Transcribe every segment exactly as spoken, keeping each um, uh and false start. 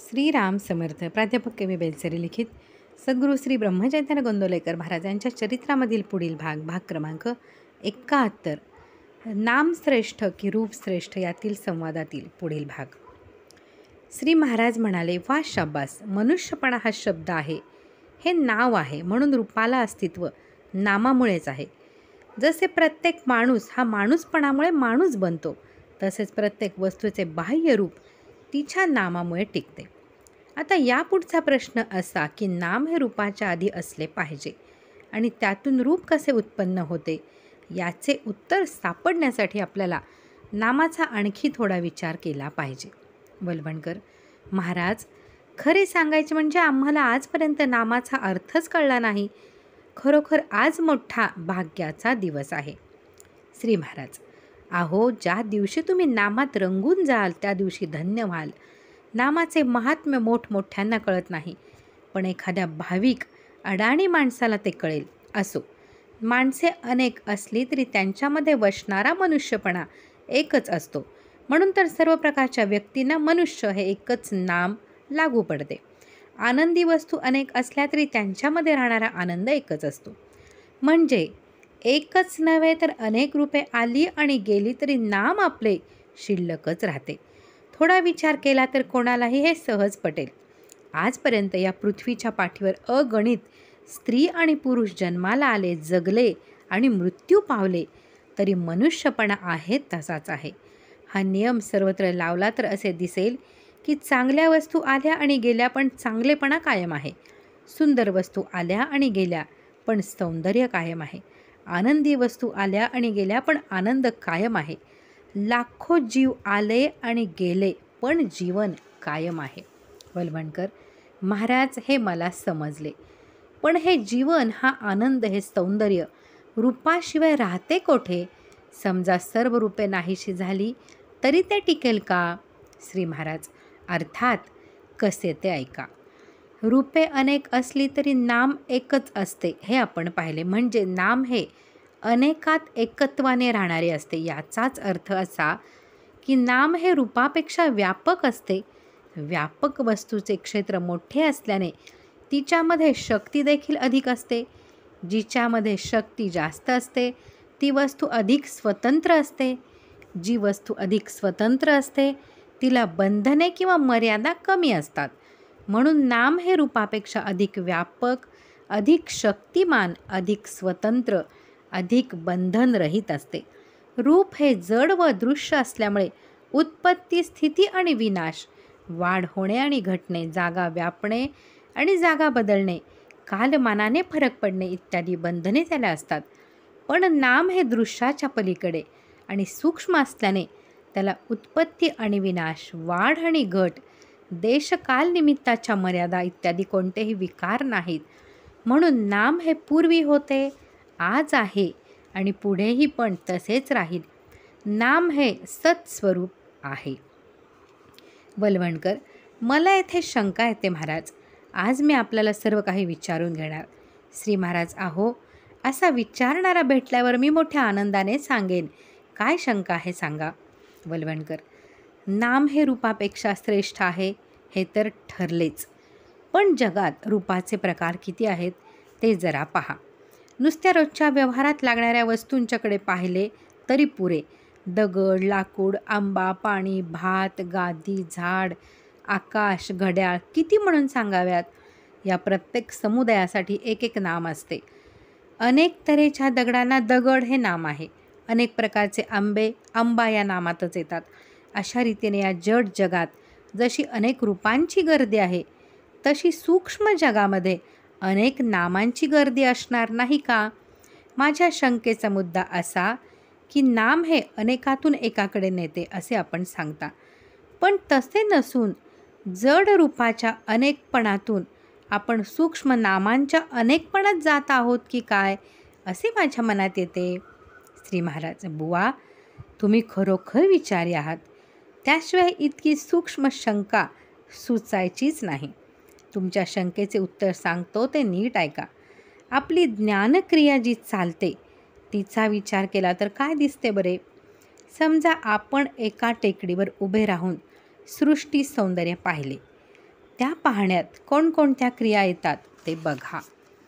श्रीराम समर्थ. प्राध्यापक के वी बेलसरी लिखित सद्गुरू श्री ब्रह्मचैतन्य गोंदवलेकर महाराजांच्या चरित्रामधील पुढील भाग भाग क्रमांक एकाहत्तर. नाम श्रेष्ठ की रूप श्रेष्ठ यातील संवादातील पुढील भाग. श्री महाराज म्हणाले, वा शाब्बास, मनुष्यपणा हा शब्द आहे, हे नाव आहे, म्हणून रूपाला अस्तित्व नामामुळेच आहे. जसे प्रत्येक माणूस हा माणूसपणामुळे माणूस बनतो, तसेच प्रत्येक वस्तूचे बाह्य रूप तिच्या नामामुळे टिकते. आता यापुढचा प्रश्न असा की नाम हे रूपाच्या आधी असले पाहिजे आणि त्यातून रूप कसे उत्पन्न होते याचे उत्तर सापडण्यासाठी आपल्याला नामाचा आणखी थोडा विचार केला पाहिजे. वलवणकर: महाराज, खरे सांगायचे म्हणजे आम्हाला आजपर्यंत नामाचा अर्थच कळला नाही. खरोखर आज मोठा भाग्याचा दिवस आहे. श्री महाराज: अहो, ज्या दिवशी तुम्ही नामात रंगून जाल त्या दिवशी धन्य व्हाल. नामाचे महात्म्य मोठमोठ्यांना कळत नाही, पण एखाद्या भाविक अडाणी माणसाला ते कळेल. असो, माणसे अनेक असली तरी त्यांच्यामध्ये वसणारा मनुष्यपणा एकच असतो, म्हणून तर सर्व प्रकारच्या व्यक्तींना मनुष्य हे एकच नाम लागू पडते. आनंदी वस्तू अनेक असल्या तरी त्यांच्यामध्ये राहणारा आनंद एकच असतो. म्हणजे एकच नव्हे तर अनेक रूपे आली आणि गेली तरी नाम आपले शिल्लकच राहते. थोडा विचार केला तर कोणालाही हे सहज पटेल. आजपर्यंत या पृथ्वीच्या पाठीवर अगणित स्त्री आणि पुरुष जन्माला आले, जगले आणि मृत्यू पावले, तरी मनुष्यपणा आहे तसाच आहे. हा नियम सर्वत्र लावला तर असे दिसेल की चांगल्या वस्तू आल्या आणि गेल्या, पण चांगलेपणा कायम आहे. सुंदर वस्तू आल्या आणि गेल्या, पण सौंदर्य कायम आहे. आनंदी वस्तू आल्या आणि गेल्या, पण आनंद कायम आहे. लाखो जीव आले आणि गेले, पण जीवन कायम आहे. वलवणकर: महाराज, हे मला समजले, पण हे जीवन, हा आनंद, हे सौंदर्य रूपाशिवाय राहते कोठे? समजा सर्व रूपे नाहीशी झाली तरी ते टिकेल का? श्री महाराज: अर्थात. कसे ते ऐका. रूपे अनेक असली तरी नाम एकच असते हे आपण पाहिले. म्हणजे नाम हे अनेकात एकत्वाने राहणारे असते. याचाच अर्थ असा की नाम हे रूपापेक्षा व्यापक असते. व्यापक वस्तूचे क्षेत्र मोठे असल्याने तिच्यामध्ये शक्ती देखील अधिक असते. जिच्यामध्ये शक्ती जास्त असते ती वस्तू अधिक स्वतंत्र असते. जी वस्तू अधिक स्वतंत्र असते तिला बंधने किंवा मर्यादा कमी असतात. म्हणून नाम हे रूपापेक्षा अधिक व्यापक, अधिक शक्तिमान, अधिक स्वतंत्र, अधिक बंधनरहित असते. रूप हे जड व दृश्य असल्यामुळे उत्पत्ती, स्थिती आणि विनाश, वाढ होणे आणि घटणे, जागा व्यापणे आणि जागा बदलणे, कालमानाने फरक पडणे इत्यादी बंधने त्याला असतात. पण नाम हे दृश्याच्या पलीकडे आणि सूक्ष्म असल्याने त्याला उत्पत्ती आणि विनाश, वाढ आणि घट, देशकाल निमित्ताच्या मर्यादा इत्यादी कोणतेही विकार नाहीत. म्हणून नाम हे पूर्वी होते, आज आहे आणि पुढेही पण तसेच राहील. नाम हे सत्स्वरूप आहे. वलवणकर: मला येथे शंका येते महाराज. आज मी आपल्याला सर्व काही विचारून घेणार. श्री महाराज: अहो, असा विचारणारा भेटल्यावर मी मोठ्या आनंदाने सांगेन. काय शंका आहे सांगा. वलवणकर: नाम हे रूपापेक्षा श्रेष्ठ आहे हे तर ठरलेच, पण जगात रूपाचे प्रकार किती आहेत ते जरा पहा. नुसत्या रोजच्या व्यवहारात लागणाऱ्या वस्तूंच्याकडे पाहिले तरी पुरे. दगड, लाकूड, आंबा, पाणी, भात, गादी, झाड, आकाश, घड्याळ किती म्हणून सांगाव्यात. या प्रत्येक समुदायासाठी एक एक नाम असते. अनेक तऱ्हेच्या दगडांना दगड हे नाम आहे. अनेक प्रकारचे आंबे आंबा या नामातच येतात. अशा रीतीने या जड जगात जशी अनेक रूपांची गर्दी आहे, तशी सूक्ष्म जगामध्ये अनेक नामांची गर्दी असणार नाही का? माझ्या शंकेचा मुद्दा असा की नाम हे अनेकातून एकाकडे नेते असे आपण सांगता, पण तसे नसून जड रूपाच्या अनेकपणातून आपण सूक्ष्म नामांच्या अनेकपणात जात आहोत की काय, असे माझ्या मनात येते. श्री महाराज: बुवा, तुम्ही खरोखर विचारी आहात. त्याशिवाय इतकी सूक्ष्म शंका सुचायचीच नाही. तुमच्या शंकेचे उत्तर सांगतो ते नीट ऐका. आपली ज्ञानक्रिया जी चालते तिचा विचार केला तर काय दिसते बरे? समजा आपण एका टेकडीवर उभे राहून सृष्टी सौंदर्य पाहिले. त्या पाहण्यात कोणकोणत्या क्रिया येतात ते बघा.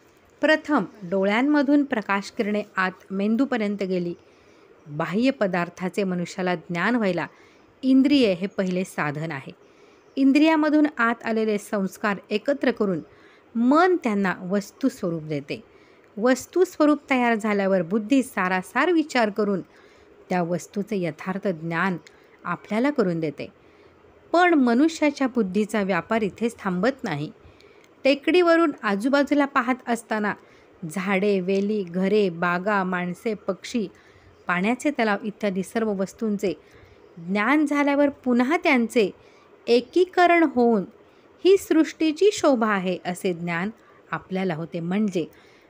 प्रथम डोळ्यांमधून प्रकाशकिरणे आत मेंदूपर्यंत गेली. बाह्य पदार्थाचे मनुष्याला ज्ञान व्हायला इंद्रिय हे पहिले साधन आहे. इंद्रियामधून आत आलेले संस्कार एकत्र करून मन त्यांना वस्तू स्वरूप देते. वस्तू स्वरूप तयार झाल्यावर बुद्धी सारासार विचार करून त्या वस्तूचे यथार्थ ज्ञान आपल्याला करून देते. पण मनुष्याच्या बुद्धीचा व्यापार इथेच थांबत नाही. टेकडीवरून आजूबाजूला पाहत असताना झाडे, वेली, घरे, बागा, माणसे, पक्षी, पाण्याचे तलाव इत्यादी सर्व वस्तूंचे ज्ञान झाल्यावर पुन्हा त्यांचे एकीकरण होऊन ही सृष्टीची शोभा आहे असे ज्ञान आपल्याला होते. म्हणजे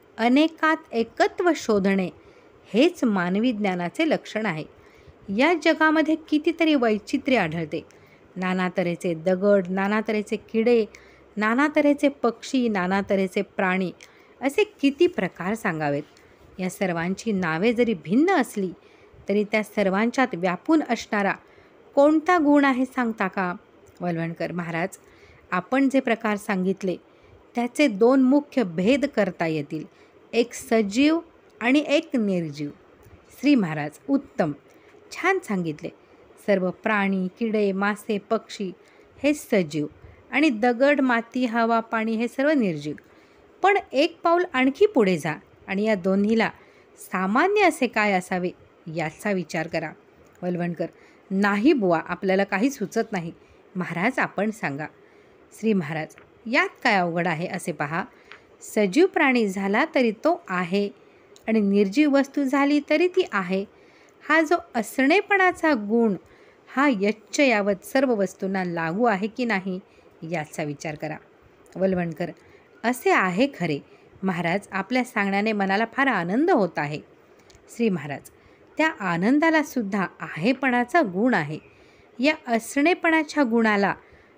अनेकात एकत्व शोधणे हेच मानवी ज्ञानाचे लक्षण आहे. या जगामध्ये कितीतरी वैचित्र्य आढळते. नाना तऱ्हेचे दगड, नाना तऱ्हेचे किडे, नाना तऱ्हेचे पक्षी, नाना तऱ्हेचे प्राणी, असे किती प्रकार सांगावेत. या सर्वांची नावे जरी भिन्न असली तरी त्या सर्वांच्यात व्यापून असणारा कोणता गुण आहे सांगता का? वलवणकर महाराज, आपण जे प्रकार सांगितले त्याचे दोन मुख्य भेद करता येतील, एक सजीव आणि एक निर्जीव. श्री महाराज, उत्तम, छान सांगितले. सर्व प्राणी, किडे, मासे, पक्षी हे सजीव आणि दगड, माती, हवा, पाणी हे सर्व निर्जीव. पण एक पाऊल आणखी पुढे जा आणि या दोन्हीला सामान्य असे काय असावे याचा विचार करा. वलवणकर, नाही बुवा, आपल्याला काही सुचत नाही. महाराज, आपण सांगा. श्री महाराज, यात काय अवघड आहे असे पहा. सजीव प्राणी झाला तरी तो आहे आणि निर्जीव वस्तू झाली तरी ती आहे. हा जो असणेपणाचा गुण हा यच्च यावत सर्व वस्तूंना लागू आहे की नाही याचा विचार करा. वलवणकर, असे आहे खरे. महाराज, आपल्या सांगण्याने मनाला फार आनंद होत आहे. श्री महाराज, त्या आनंदाला सुद्धा आहेपणाचा गुण आहे. या असणेपणाच्या गुणाला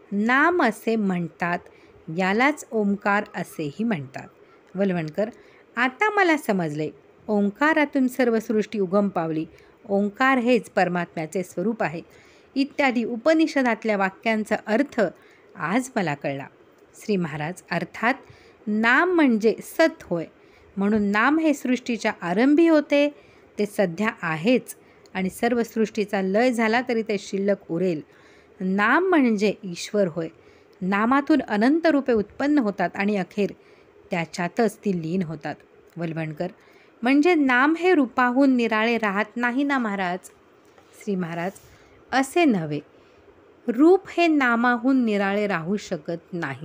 नाम असे म्हणतात. यालाच ओंकार असेही म्हणतात. वलवणकर, आता मला समजले. ओंकारातून सर्व सृष्टी उगम पावली. ओंकार हेच परमात्म्याचे स्वरूप आहे इत्यादी उपनिषदातल्या वाक्यांचा अर्थ आज मला कळला. श्री महाराज, अर्थात नाम म्हणजे सत होय. म्हणून नाम हे सृष्टीच्या आरंभी होते, ते सध्या आहेच आणि सर्व सृष्टीचा लय झाला तरी ते शिल्लक उरेल. नाम म्हणजे ईश्वर होय. नामातून अनंत रूपे उत्पन्न होतात आणि अखेर त्याच्यातच ती लीन होतात. वलवणकर, म्हणजे नाम हे रूपाहून निराळे राहत नाही ना महाराज? श्री महाराज, असे नव्हे. रूप हे नामाहून निराळे राहू शकत नाही.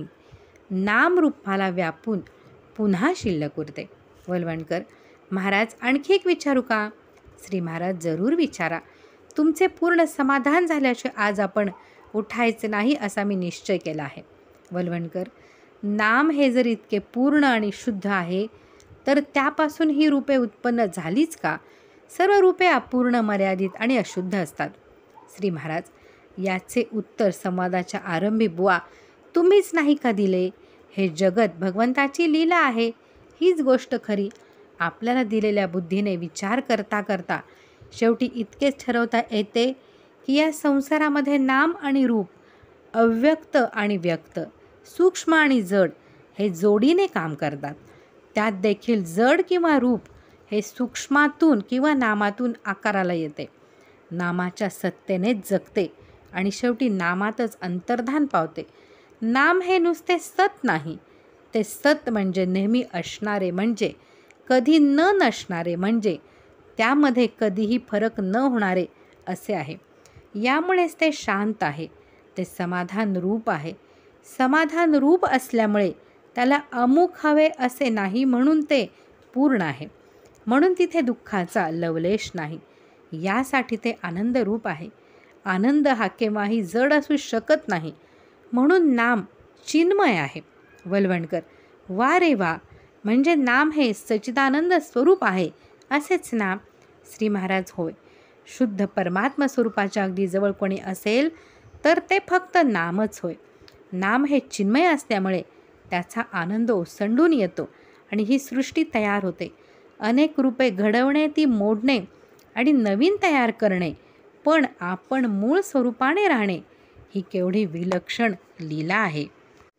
नाम रूपाला व्यापून पुन्हा शिल्लक उरते. वलवणकर, महाराज, आणखी एक विचारू का? श्री महाराज, जरूर विचारा. तुमचे पूर्ण समाधान झाल्याचे आज आपण उठायचे नाही असा मी निश्चय केला आहे. वलवणकर, नाम हे जर इतके पूर्ण आणि शुद्ध आहे तर त्यापासून ही रूपे उत्पन्न झालीच का? सर्व रूपे अपूर्ण, मर्यादित आणि अशुद्ध असतात. श्री महाराज, याचे उत्तर संवादाच्या आरंभी बुवा तुम्हीच नाही का दिले? हे जगत भगवंताची लीला आहे, हीच गोष्ट खरी. आपल्याला दिलेल्या बुद्धीने विचार करता करता शेवटी इतकेच ठरवता येते की या संसारामध्ये नाम आणि रूप, अव्यक्त आणि व्यक्त, सूक्ष्म आणि जड हे जोडीने काम करतात. त्यात देखील जड किंवा रूप हे सूक्ष्मातून किंवा नामातून आकाराला येते, नामाच्या सत्तेनेच जगते आणि शेवटी नामातच अंतर्धान पावते. नाम हे नुसते सत नाही, ते सत म्हणजे नेहमी असणारे, म्हणजे कधी न नसणारे, म्हणजे त्यामध्ये कधीही फरक न होणारे असे आहे. यामुळेच ते शांत आहे, ते समाधान रूप आहे. समाधान रूप असल्यामुळे त्याला अमुक हवे असे नाही, म्हणून ते पूर्ण आहे. म्हणून तिथे दुःखाचा लवलेश नाही. यासाठी ते आनंद रूप आहे. आनंद हा केव्हाही जड असू शकत नाही, म्हणून नाम चिन्मय आहे. वलवणकर, वा रे वा, म्हणजे नाम हे सच्चिदानंद स्वरूप आहे असेच ना? श्री महाराज, होय. शुद्ध परमात्मा स्वरूपाच्या अगदी जवळ कोणी असेल तर ते फक्त नामच होय. नाम हे चिन्मय असल्यामुळे त्याचा आनंद ओसंडून येतो आणि ही सृष्टी तयार होते. अनेक रूपे घडवणे, ती मोडणे आणि नवीन तयार करणे, पण आपण मूळ स्वरूपाने राहणे, ही केवढी विलक्षण लीला आहे.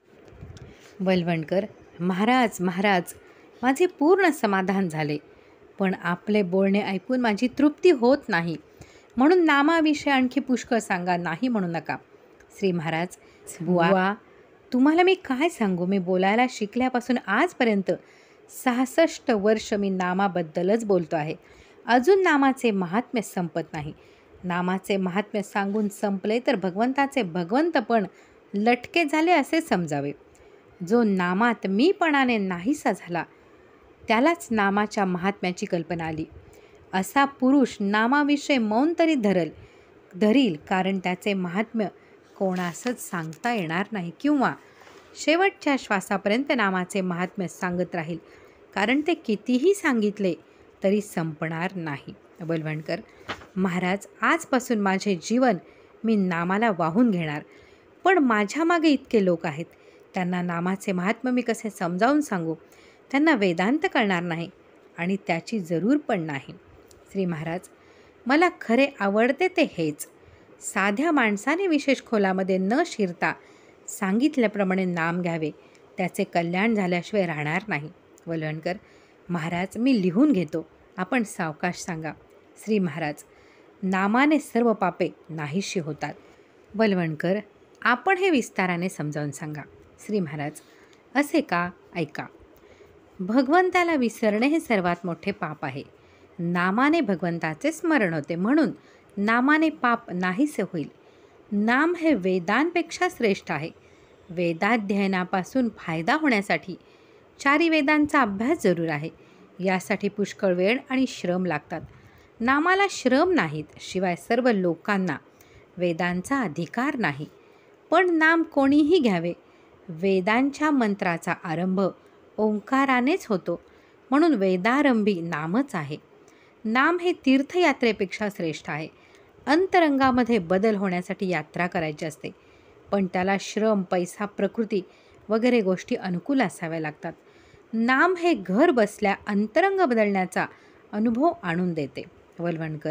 वलवंडकर, महाराज महाराज, माझे पूर्ण समाधान झाले, पण आपले बोलणे ऐकून माझी तृप्ती होत नाही, म्हणून नामाविषयी आणखी पुष्कळ सांगा, नाही म्हणू नका. श्री महाराज, बुवा, तुम्हाला मी काय सांगू, मी बोलायला शिकल्यापासून आजपर्यंत सहासष्ट वर्ष मी नामाबद्दलच बोलतो आहे. अजून नामाचे महात्म्य संपत नाही. नामाचे महात्म्य सांगून संपले तर भगवंताचे भगवंतपण लटके झाले असे समजावे. जो नामात मीपणाने नाहीसा झाला त्यालाच नामाच्या महात्म्याची कल्पना आली. असा पुरुष नामाविषयी मौन तरी धरल धरील, कारण त्याचे महात्म्य कोणासच सांगता येणार नाही, किंवा शेवटच्या श्वासापर्यंत नामाचे महात्म्य सांगत राहील, कारण ते कितीही सांगितले तरी संपणार नाही. वलवंडकर, महाराज, आजपासून माझे जीवन मी नामाला वाहून घेणार, पण माझ्या मागे इतके लोक आहेत, त्यांना नामाचे महात्म्य मी कसे समजावून सांगू. त्यांना वेदांत कळणार नाही आणि त्याची जरूर पण नाही. श्री महाराज, मला खरे आवडते ते हेच. साध्या माणसाने विशेष खोलामध्ये न शिरता सांगितल्याप्रमाणे नाम घ्यावे, त्याचे कल्याण झाल्याशिवाय राहणार नाही. वलवंडकर, महाराज, मी लिहून घेतो, आपण सावकाश सांगा. श्री महाराज, नामाने सर्व पापे नाहीशी होतात. वलवंडकर, आपण हे विस्ताराने समजावून सांगा. श्री महाराज, असे का? ऐका. भगवंताला विसरणे हे सर्वात मोठे पाप आहे. नामाने भगवंताचे स्मरण होते, म्हणून नामाने पाप नाहीसे होईल. नाम हे वेदांपेक्षा श्रेष्ठ आहे. वेदाध्ययनापासून फायदा होण्यासाठी चारी वेदांचा अभ्यास जरूर आहे. यासाठी पुष्कळ वेळ आणि श्रम लागतात. नामाला श्रम नाहीत, शिवाय सर्व लोकांना वेदांचा अधिकार नाही. पण नाम कोणीही घ्यावे. वेदांच्या मंत्राचा आरंभ ओंकारानेच होतो, म्हणून वेदारंभी नामच आहे. नाम हे तीर्थयात्रेपेक्षा श्रेष्ठ आहे. अंतरंगामध्ये बदल होण्यासाठी यात्रा करायची असते, पण त्याला श्रम, पैसा, प्रकृती वगैरे गोष्टी अनुकूल असाव्या लागतात. नाम हे घर बसल्या अंतरंग बदलण्याचा अनुभव आणून देते. वलवंडकर,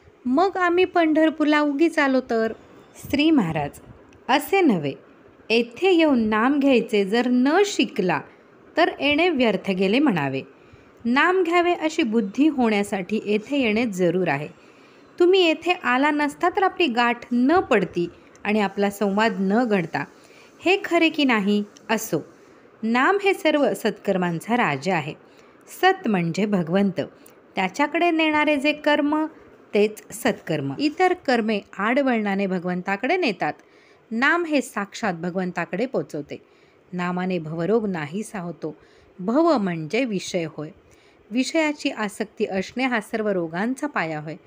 मग आम्ही पंढरपूरला उगीच आलो तर? श्री महाराज, असे नव्हे. येथे येऊन नाम घ्यायचे जर न शिकला तर येणे व्यर्थ गेले म्हणावे. नाम घ्यावे अशी बुद्धी होण्यासाठी येथे येणे जरूर आहे. तुम्ही येथे आला नसता तर आपली गाठ न पडती आणि आपला संवाद न घडता. हे खरे की नाही? असो. नाम हे सर्व सत्कर्मांचा राजा आहे. सत म्हणजे भगवंत. त्याच्याकडे नेणारे जे कर्म तेच सत्कर्म. इतर कर्मे आडवळणाने भगवंताकडे नेतात. नाम हे साक्षात भगवंताकडे पोचवते. नामाने भवरोग नाहीसा होतो. भव म्हणजे विषय होय. विषयाची आसक्ती असणे हा सर्व रोगांचा पाया होय.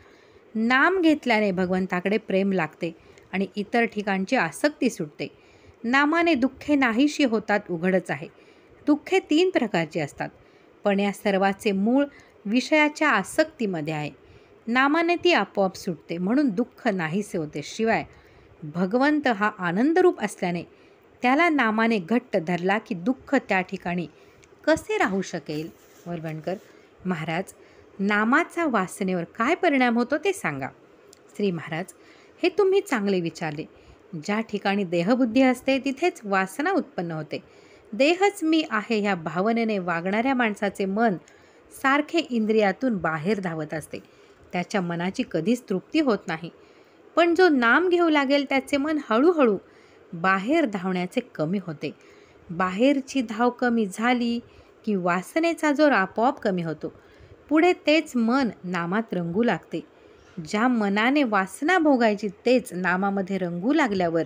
नाम घेतल्याने भगवंताकडे प्रेम लागते आणि इतर ठिकाणची आसक्ती सुटते. नामाने दुःखे नाहीशी होतात उघडच आहे. दुःखे तीन प्रकारची असतात, पण या सर्वाचे मूळ विषयाच्या आसक्तीमध्ये आहे. नामाने ती आपोआप सुटते, म्हणून दुःख नाहीसे होते. शिवाय भगवंत हा आनंदरूप असल्याने त्याला नामाने घट्ट धरला की दुःख त्या ठिकाणी कसे राहू शकेल? वलवंडकर, महाराज, नामाचा वासनेवर काय परिणाम होतो ते सांगा. श्री महाराज, हे तुम्ही चांगले विचारले. ज्या ठिकाणी देहबुद्धी असते तिथेच वासना उत्पन्न होते. देहच मी आहे ह्या भावनेने वागणाऱ्या माणसाचे मन सारखे इंद्रियातून बाहेर धावत असते. त्याच्या मनाची कधीच तृप्ती होत नाही. पण जो नाम घेऊ लागेल त्याचे मन हळूहळू बाहेर धावण्याचे कमी होते. बाहेरची धाव कमी झाली की वासनेचा जोर आपोआप कमी होतो. पुढे तेच मन नामात रंगू लागते. ज्या मनाने वासना भोगायची तेच नामामध्ये रंगू लागल्यावर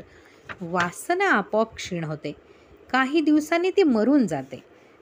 वासना आपोआप क्षीण होते. काही दिवसांनी ती मरून जाते.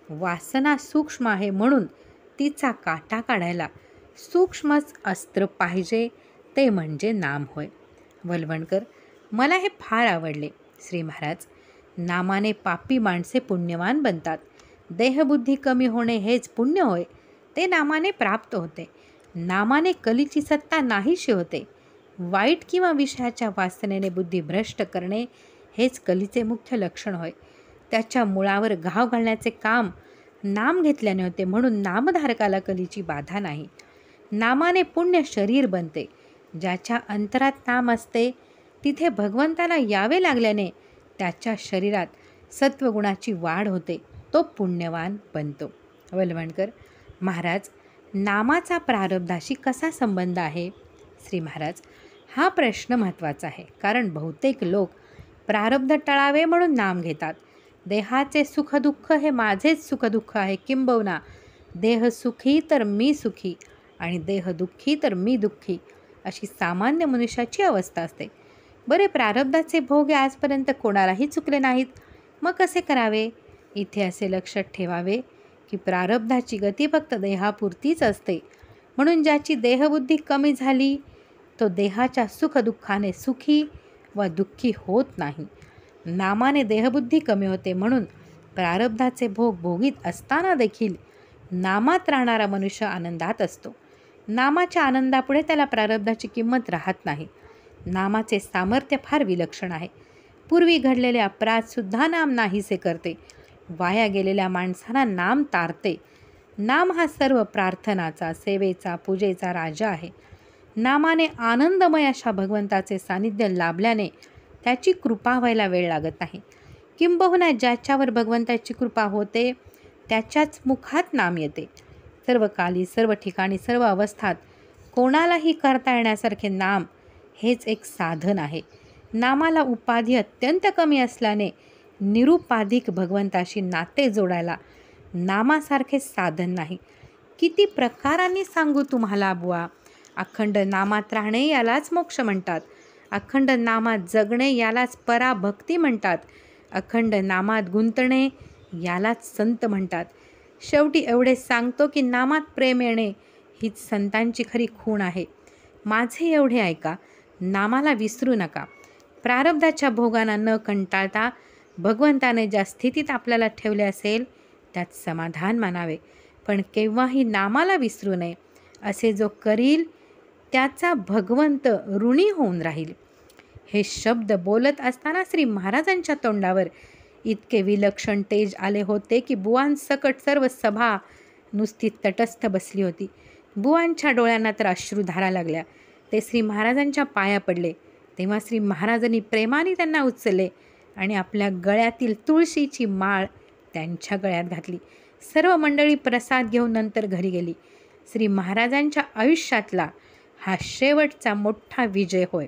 वासना सूक्ष्म आहे, म्हणून तिचा काटा काढायला सूक्ष्मच अस्त्र पाहिजे, ते म्हणजे नाम होय. वलवंडकर, मला हे फार आवडले. श्री महाराज, नामाने पापी माणसे पुण्यवान बनतात. देहबुद्धी कमी होणे हेच पुण्य होय. ते नामाने प्राप्त होते. नामाने कलीची सत्ता नाहीशी होते. वाईट किंवा विषयाच्या वासनेने बुद्धी भ्रष्ट करणे हेच कलीचे मुख्य लक्षण होय. त्याच्या मुळावर घाव घालण्याचे काम नाम घेतल्याने होते, म्हणून नामधारकाला कलीची बाधा नाही. नामाने पुण्य शरीर बनते. ज्याच्या अंतरात नाम असते तिथे भगवंताला यावे लागल्याने त्याच्या शरीरात सत्वगुणाची वाढ होते, तो पुण्यवान बनतो. वलवणकर महाराज, नामाचा प्रारब्धाशी कसा संबंध आहे? श्री महाराज, हा प्रश्न महत्त्वाचा आहे, कारण बहुतेक लोक प्रारब्ध टळावे म्हणून नाम घेतात. देहाचे सुखदुःख हे माझेच सुखदुःख आहे, किंबहुना देह सुखी तर मी सुखी आणि देह दुःखी तर मी दुःखी, अशी सामान्य मनुष्याची अवस्था असते. बरे, प्रारब्धाचे भोग हे आजपर्यंत कोणालाही चुकले नाहीत, मग कसे करावे? इथे असे लक्षात ठेवावे की प्रारब्धाची गती फक्त देहापुरतीच असते. म्हणून ज्याची देहबुद्धी कमी झाली तो देहाच्या सुखदुःखाने सुखी व दुःखी होत नाही. नामाने देहबुद्धी कमी होते, म्हणून प्रारब्धाचे भोग भोगीत असताना देखील नामात राहणारा मनुष्य आनंदात असतो. नामाच्या आनंदापुढे त्याला प्रारब्धाची किंमत राहत नाही. नामाचे सामर्थ्य फार विलक्षण आहे. पूर्वी घडलेले अपराधसुद्धा नाम नाहीसे करते. वाया गेलेल्या माणसांना नाम तारते. नाम हा सर्व प्रार्थनाचा, सेवेचा, पूजेचा राजा आहे. नामाने आनंदमय अशा भगवंताचे सानिध्य लाभल्याने त्याची कृपा व्हायला वेळ लागत नाही. किंबहुना ज्याच्यावर भगवंताची कृपा होते त्याच्याच मुखात नाम येते. सर्व काली, सर्व ठिकाणी, सर्व अवस्थात कोणालाही करता येण्यासारखे नाम हेच एक साधन आहे. नामाला उपाधी अत्यंत कमी असल्याने निरुपाधिक भगवंताशी नाते जोडायला नामासारखे साधन नाही. किती प्रकारांनी सांगू तुम्हाला बुवा. अखंड नामात राहणे यालाच मोक्ष म्हणतात. अखंड नामात जगणे यालाच पराभक्ती म्हणतात. अखंड नामात गुंतणे यालाच संत म्हणतात. शेवटी एवढे सांगतो की नामात प्रेम येणे हीच संतांची खरी खूण आहे. माझे एवढे ऐका, नामाला विसरू नका. प्रारब्धाच्या भोगांना न कंटाळता भगवंताने ज्या स्थितीत आपल्याला ठेवले असेल त्यात समाधान मानावे, पण केव्हाही नामाला विसरू नये. असे जो करील त्याचा भगवंत ऋणी होऊन राहील. हे शब्द बोलत असताना श्री महाराजांच्या तोंडावर इतके विलक्षण तेज आले होते की बुवांसकट सर्व सभा नुसती तटस्थ बसली होती. बुवांच्या डोळ्यांना तर अश्रुधारा लागल्या. ते श्री महाराजांच्या पाया पडले. तेव्हा श्री महाराजांनी प्रेमाने त्यांना उचलले आणि आपल्या गळ्यातील तुळशीची माळ त्यांच्या गळ्यात घातली. सर्व मंडळी प्रसाद घेऊन नंतर घरी गेली. श्री महाराजांच्या आयुष्यातला हा शेवटचा मोठा विजय होय.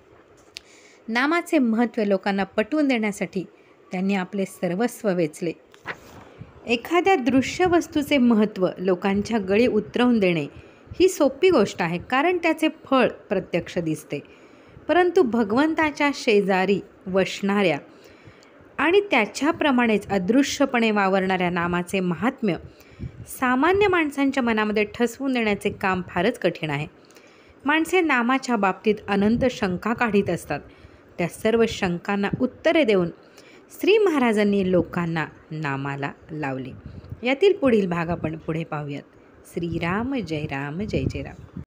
नामाचे महत्त्व लोकांना पटवून देण्यासाठी त्यांनी आपले सर्वस्व वेचले. एखाद्या दृश्य वस्तूचे महत्त्व लोकांच्या गळी उतरवून देणे ही सोपी गोष्ट आहे, कारण त्याचे फळ प्रत्यक्ष दिसते. परंतु भगवंताच्या शेजारी वसणाऱ्या आणि त्याच्याप्रमाणेच अदृश्यपणे वावरणाऱ्या नामाचे महात्म्य सामान्य माणसांच्या मनामध्ये ठसवून देण्याचे काम फारच कठीण आहे. माणसे नामाच्या बाबतीत अनंत शंका काढीत असतात. त्या सर्व शंकांना उत्तरे देऊन श्री महाराजांनी लोकांना नामाला लावले. यातील पुढील भाग आपण पुढे पाहूयात. श्रीराम जय राम जय जय राम.